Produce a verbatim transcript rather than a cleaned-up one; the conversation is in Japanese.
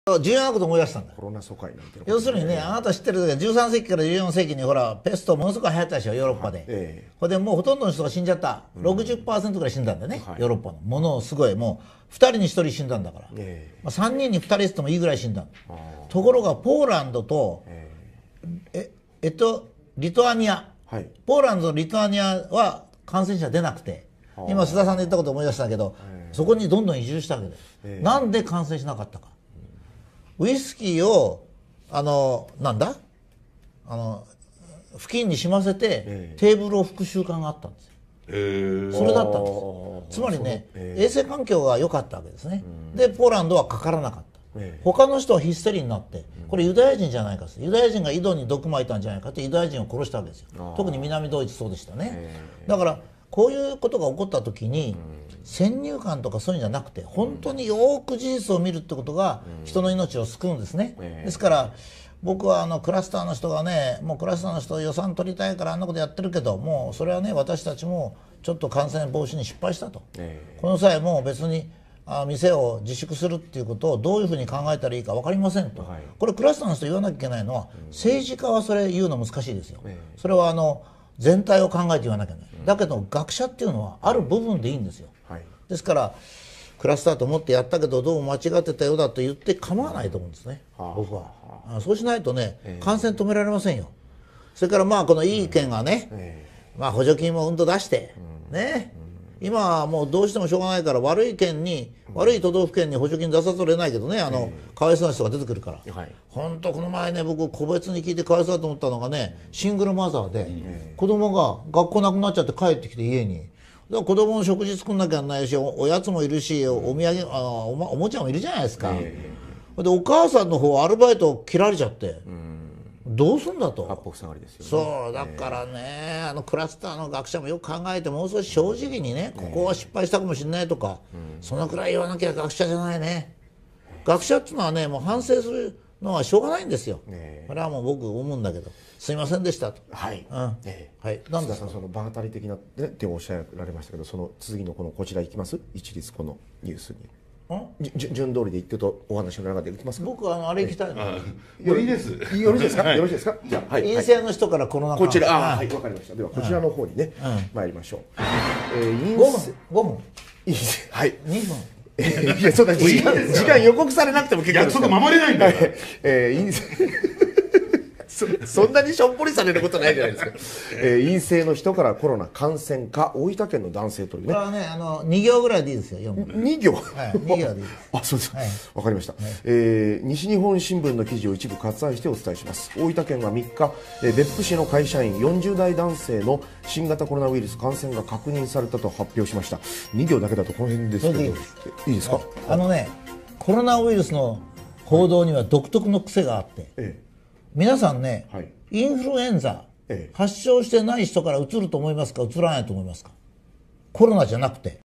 重要なこと思い出したんだ。 コロナ疎開なんていうの要するにね、あなた知ってる時はじゅうさん世紀からじゅうよん世紀にほらペストものすごく流行ったでしょ、ヨーロッパで。 ええほ、でもうほとんどの人が死んじゃった、ろくじゅっパーセントぐらい死んだんだよね、 はい、 ヨーロッパのものすごい、もうふたりにひとり死んだんだから、 ええまあ、さんにんにふたりってもいいぐらい死んだ。ところがポーランドと、えええっとリトアニア、はい、ポーランドとリトアニアは感染者出なくて、今須田さんの言ったこと思い出したけど、ええ、そこにどんどん移住したわけです、ええ、なんで感染しなかったか。ウイスキーをあのなんだあの付近にしませて、えー、テーブルを拭く習慣があったんですよ、えー、それだったんです。つまりね、えー、衛生環境が良かったわけですね、うん、でポーランドはかからなかった、えー、他の人はヒステリーになって、これユダヤ人じゃないか、ユダヤ人が井戸に毒撒いたんじゃないかってユダヤ人を殺したわけですよ。特に南ドイツそうでしたね、えー、だからこういうことが起こった時に、うん、先入観とかそういうんじゃなくて、本当によく事実を見るってことが人の命を救うんですね、うん、ですから僕はあのクラスターの人がね、もうクラスターの人予算取りたいからあんなことやってるけど、もうそれはね、私たちもちょっと感染防止に失敗したと、えー、この際もう別にあ店を自粛するっていうことをどういうふうに考えたらいいか分かりませんと、はい、これクラスターの人言わなきゃいけないのは、うん、政治家はそれ言うの難しいですよ、えー、それはあの全体を考えて言わなきゃいけない、うん、だけど学者っていうのはある部分でいいんですよ、はい、ですからクラスターと思ってやったけどどうも間違ってたようだと言って構わないと思うんですね、うん、僕は、はあ、そうしないとね、えー、感染止められませんよ。それからまあこのいい意見がね、うんえー、まあ補助金もうんと出して、うん、ね、うん、今はもうどうしてもしょうがないから悪い県に、うん、悪い都道府県に補助金出さざるを得ないけどね、あの、えー、かわいそうな人が出てくるから、はい、本当この前ね、僕個別に聞いてかわいそうだと思ったのがね、シングルマザーで、えー、子供が学校なくなっちゃって帰ってきて家に、だから子供の食事作んなきゃならないし、 お, おやつもいるし、お土産あ お, おもちゃもいるじゃないですか、えー、でお母さんの方アルバイト切られちゃって、うん、どうすんだと。 八方塞がりですよね。 そうだからね、えー、あのクラスターの学者もよく考えて、もう少し正直にね、ここは失敗したかもしれないとか、えー、そのくらい言わなきゃ学者じゃないね。学者っていうのはね、もう反省するのはしょうがないんですよ、えー、これはもう僕思うんだけど、すいませんでしたと。はい、うんえー、はい、なんですかその場当たり的なっておっしゃられましたけど、その次のこのこちらいきます、一律このニュースに順通りで言ってるとお話の中でいきますか。 僕はあのあれ行きたいの。 よろしいです。よろしいですか。よろしいですか。じゃあ、はい、 陰性の人からコロナこちら、あ、はい、わかりました。ではこちらの方にね、参りましょう。 えー、ごふん、ごふん、 はい、 にふん。 いや、そんな時間、時間予告されなくても結構です。 約束守れないんだよ。 えー、陰性そ, そんなにしょんぼりされることないじゃないですか。えー、陰性の人からコロナ感染か、大分県の男性というね。 これはね、あのに行ぐらいでいいですよ。 に行。 はい、に行でいいです。 あ、そうです。わ、はい、かりました、はい。えー。西日本新聞の記事を一部割愛してお伝えします。大分県はみっか、えー、別府市の会社員よんじゅう代男性の新型コロナウイルス感染が確認されたと発表しました。に行だけだとこの辺ですけど、いいですいいですか。はい、 あのね、コロナウイルスの報道には独特の癖があって。ええ、皆さんね、はい、インフルエンザ、ええ、発症してない人からうつると思いますか、うつらないと思いますか。コロナじゃなくて。